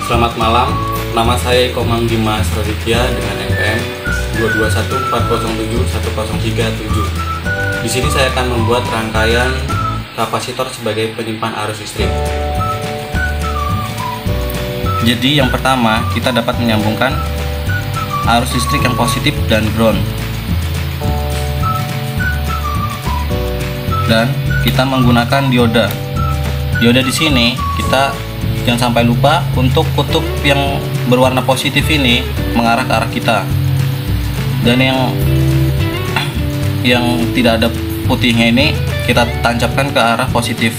Selamat malam, nama saya Komang Dimas Raditya dengan NPM 221407137. Di sini saya akan membuat rangkaian kapasitor sebagai penyimpan arus listrik. Jadi yang pertama kita dapat menyambungkan arus listrik yang positif dan ground. Dan kita menggunakan dioda. Dioda di sini kita jangan sampai lupa untuk kutub yang berwarna positif ini mengarah ke arah kita. Dan yang tidak ada putihnya ini kita tancapkan ke arah positif.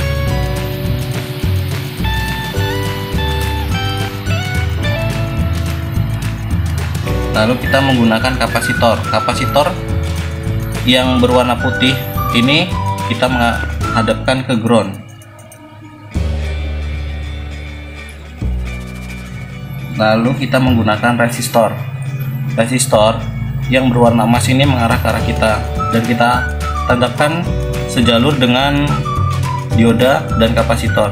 Lalu kita menggunakan kapasitor. Kapasitor yang berwarna putih ini kita menghadapkan ke ground. Lalu kita menggunakan resistor. Resistor yang berwarna emas ini mengarah ke arah kita dan kita tandapkan sejalur dengan dioda dan kapasitor.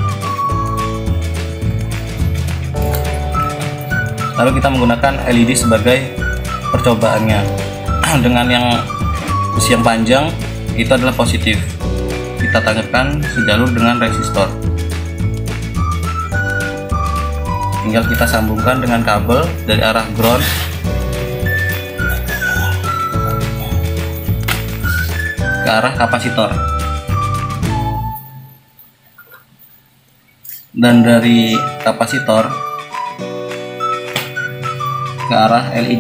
Lalu kita menggunakan LED sebagai percobaannya. Dengan yang usia panjang itu adalah positif. Kita tancapkan sejalur dengan resistor. Tinggal kita sambungkan dengan kabel dari arah ground ke arah kapasitor. Dan dari kapasitor ke arah LED.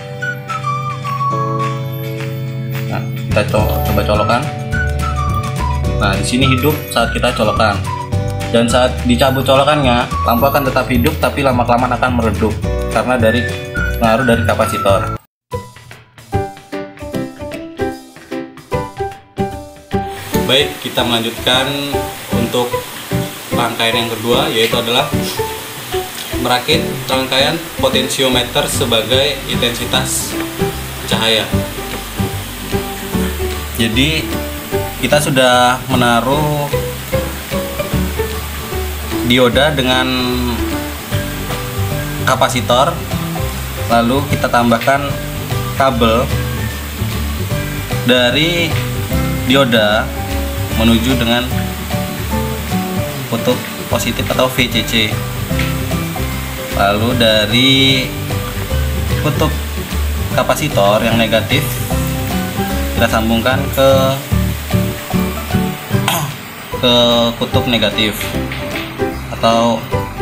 Nah, kita coba colokan. Nah, di sini hidup saat kita colokan. Dan saat dicabut colokannya, lampu akan tetap hidup tapi lama-kelamaan akan meredup karena dari pengaruh dari kapasitor. Baik, kita melanjutkan untuk rangkaian yang kedua, yaitu adalah merakit rangkaian potensiometer sebagai intensitas cahaya. Jadi kita sudah menaruh dioda dengan kapasitor, lalu kita tambahkan kabel dari dioda menuju dengan kutub positif atau VCC. Lalu dari kutub kapasitor yang negatif kita sambungkan ke kutub negatif atau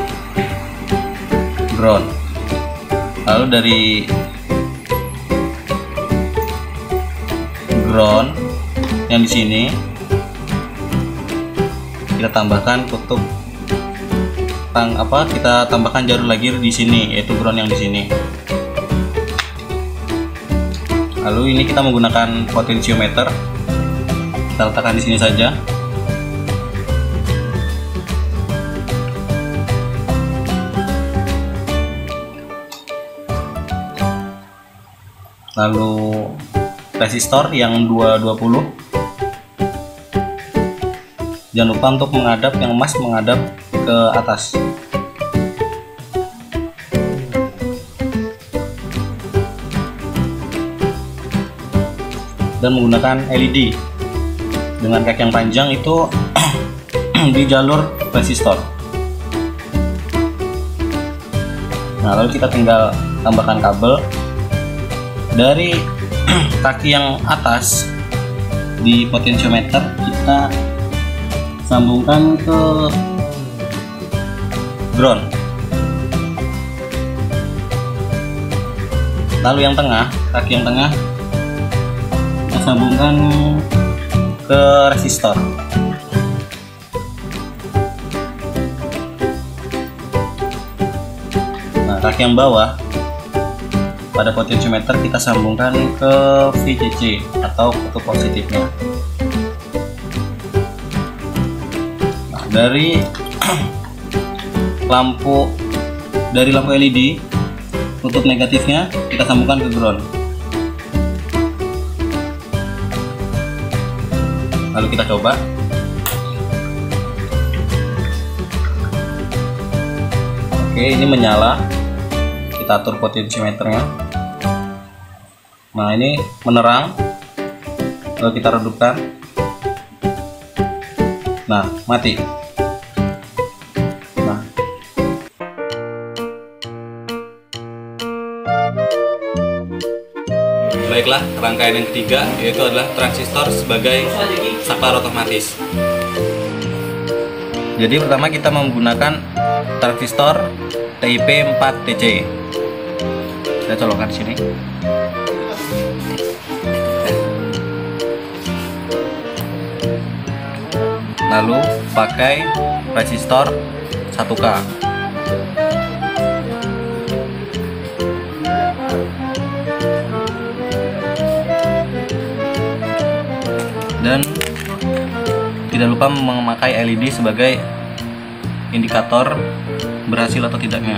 ground. Lalu dari ground yang di sini kita tambahkan kutub kita tambahkan jalur lagi di sini, yaitu ground yang di sini. Lalu ini kita menggunakan potensiometer. Kita letakkan di sini saja. Lalu resistor yang 220. Jangan lupa untuk menghadap yang emas menghadap ke atas. Dan menggunakan LED dengan kaki yang panjang itu di jalur resistor. Nah, lalu kita tinggal tambahkan kabel dari kaki yang atas di potensiometer, kita sambungkan ke ground. Lalu yang tengah, kaki yang tengah kita sambungkan ke resistor. Nah, kaki yang bawah pada potensiometer kita sambungkan ke VCC atau kutub positifnya. Nah, dari lampu LED kutub negatifnya kita sambungkan ke ground. Lalu kita coba. Oke, ini menyala. Kita atur potensiometernya. Nah, ini menerang. Lalu kita redupkan. Nah, mati. Nah, baiklah, rangkaian yang ketiga yaitu adalah transistor sebagai saklar otomatis. Jadi pertama kita menggunakan transistor TIP 4TC. Kita colokkan di sini. Lalu pakai resistor 1K. Dan tidak lupa memakai LED sebagai indikator berhasil atau tidaknya.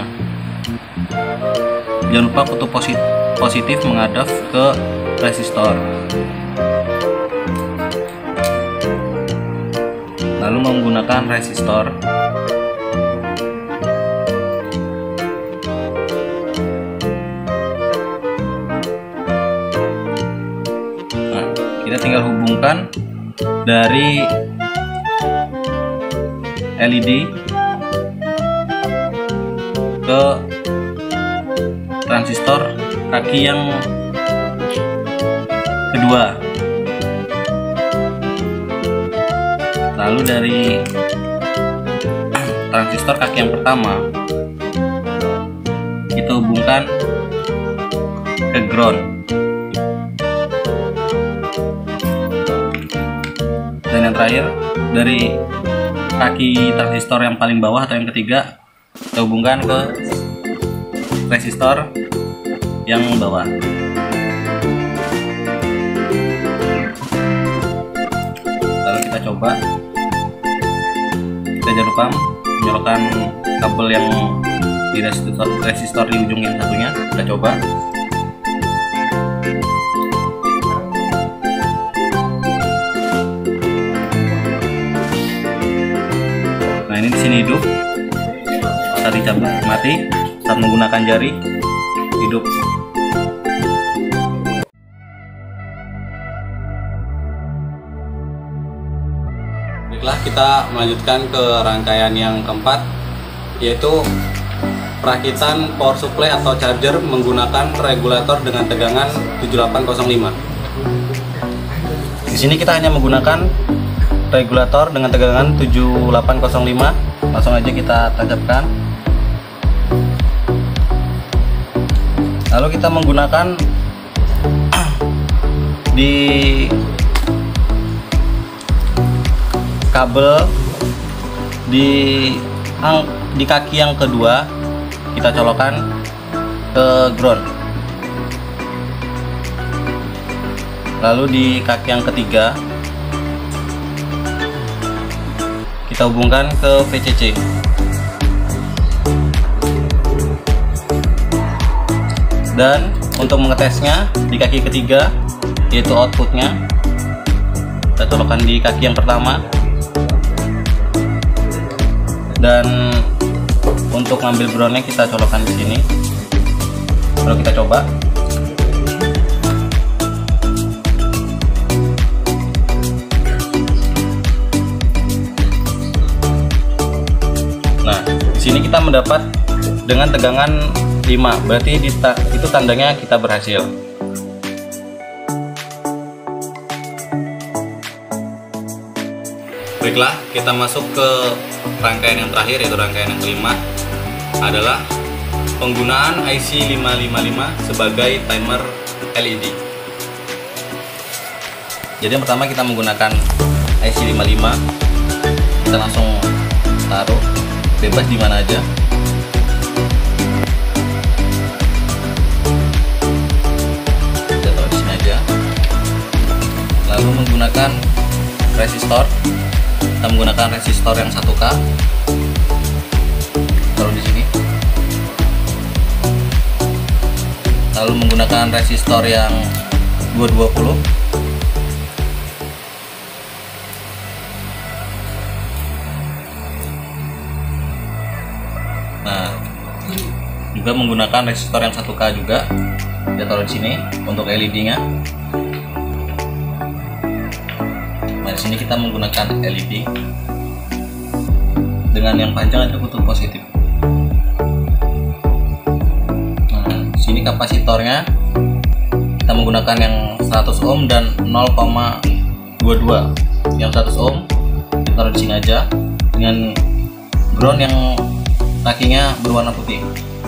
Jangan lupa kutub positif menghadap ke resistor. Lalu menggunakan resistor. Nah, kita tinggal hubungkan dari LED ke transistor kaki yang kedua. Lalu dari transistor kaki yang pertama kita hubungkan ke ground. Dan yang terakhir dari kaki transistor yang paling bawah atau yang ketiga kita hubungkan ke resistor yang bawah. Lalu kita coba. Kita jangan lupa menyolokkan kabel yang di resistor di ujung yang satunya. Kita coba. Nah, ini di sini hidup. Saat dicabut mati. Saat menggunakan jari hidup. Baiklah, kita melanjutkan ke rangkaian yang keempat, yaitu perakitan power supply atau charger menggunakan regulator dengan tegangan 7805. Di sini kita hanya menggunakan regulator dengan tegangan 7805. Langsung aja kita tancapkan. Lalu kita menggunakan di kabel di kaki yang kedua kita colokkan ke ground. Lalu di kaki yang ketiga kita hubungkan ke VCC. Dan untuk mengetesnya di kaki ketiga, yaitu outputnya, kita colokkan di kaki yang pertama. Dan untuk ngambil groundnya kita colokkan di sini. Lalu kita coba. Nah, di sini kita mendapat dengan tegangan 5, berarti itu tandanya kita berhasil. Baiklah, kita masuk ke rangkaian yang terakhir, yaitu rangkaian yang kelima adalah penggunaan IC 555 sebagai timer LED. Jadi yang pertama kita menggunakan IC 55, kita langsung taruh bebas di mana aja. Kita taruh di sini aja. Lalu menggunakan resistor. Kita menggunakan resistor yang 1K. Taruh di sini. Lalu menggunakan resistor yang 220. Nah, Juga menggunakan resistor yang 1K juga. Kita taruh di sini untuk LED-nya. Nah, di sini kita menggunakan LED dengan yang panjang ada kutub positif. Nah, di sini kapasitornya kita menggunakan yang 100 ohm dan 0,22. Yang 100 ohm kita taruh di sini aja dengan ground yang kakinya berwarna putih.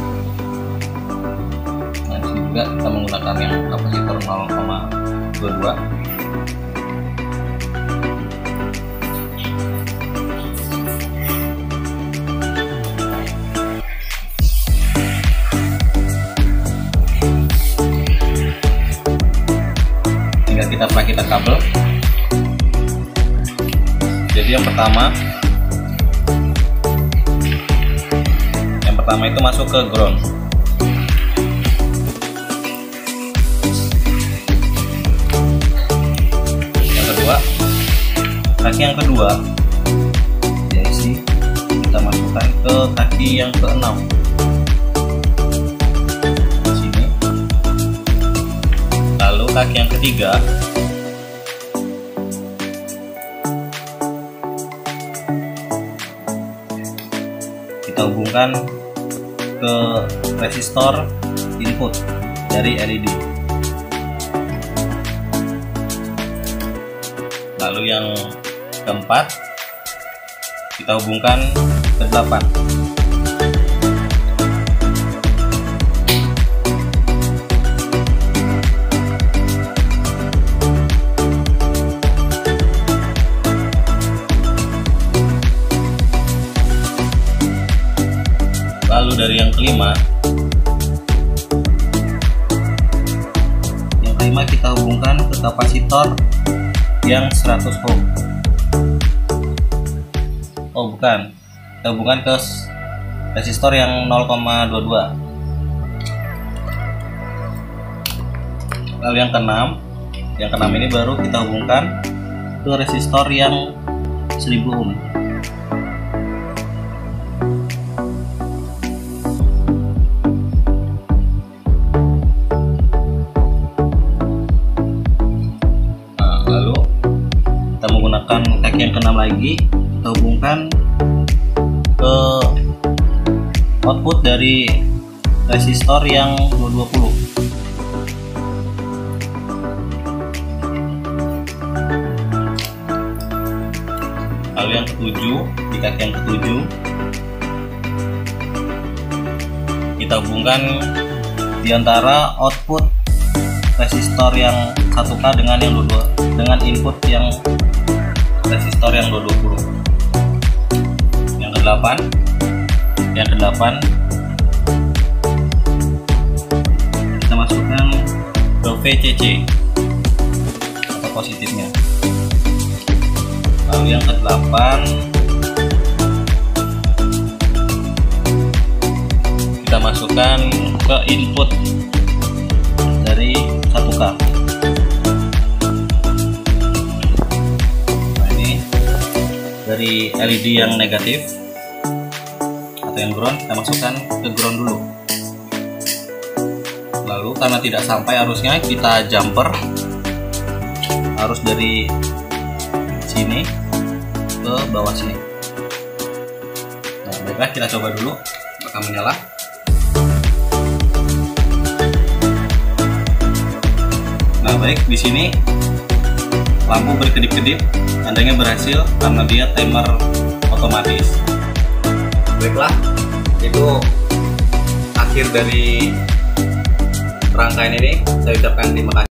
Nah, di sini juga kita menggunakan yang kapasitor 0,22. Tinggal kita pakaikan kabel. Jadi yang pertama itu masuk ke ground. Yang kedua, kaki yang kedua diisi, kita masukkan ke kaki yang keenam di sini. Lalu kaki yang ketiga kita hubungkan ke resistor input dari LED. Lalu yang keempat kita hubungkan ke 8. Lalu dari yang kelima kita hubungkan ke kapasitor yang 100 ohm. Oh bukan, kita hubungkan ke resistor yang 0,22. Lalu yang keenam ini baru kita hubungkan ke resistor yang 1000 ohm. Kaki yang keenam lagi kita hubungkan ke output dari resistor yang 220. Lalu yang ketujuh, di kaki yang ketujuh kita hubungkan di antara output resistor yang 1K dengan yang 22 dengan input yang resistor yang 220. Yang ke-8 kita masukkan ke VCC atau positifnya. Lalu yang ke-8 kita masukkan ke input dari 1K. Dari LED yang negatif atau yang ground kita masukkan ke ground dulu. Lalu karena tidak sampai arusnya kita jumper arus dari sini ke bawah sini. Nah, baiklah kita coba dulu apakah menyala. Nah, baik, di sini lampu berkedip-kedip, tandanya berhasil karena dia timer otomatis. Baiklah, itu akhir dari rangkaian ini. Saya ucapkan terima kasih.